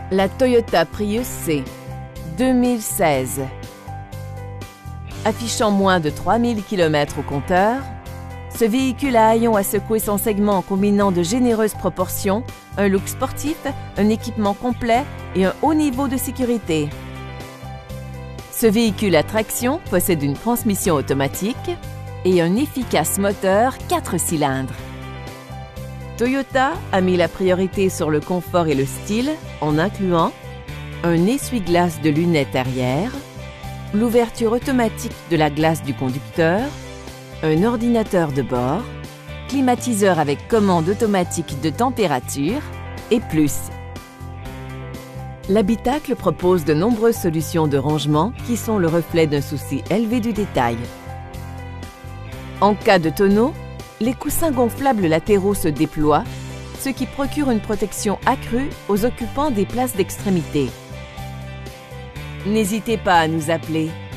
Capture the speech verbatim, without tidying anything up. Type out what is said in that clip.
La Toyota Prius C deux mille seize. Affichant moins de trois mille kilomètres au compteur, ce véhicule à haillons a secoué son segment en combinant de généreuses proportions, un look sportif, un équipement complet et un haut niveau de sécurité. Ce véhicule à traction possède une transmission automatique et un efficace moteur quatre cylindres. Toyota a mis la priorité sur le confort et le style en incluant un essuie-glace de lunettes arrière, l'ouverture automatique de la glace du conducteur, un ordinateur de bord, climatiseur avec commande automatique de température et plus. L'habitacle propose de nombreuses solutions de rangement qui sont le reflet d'un souci élevé du détail. En cas de tonneau, les coussins gonflables latéraux se déploient, ce qui procure une protection accrue aux occupants des places d'extrémité. N'hésitez pas à nous appeler.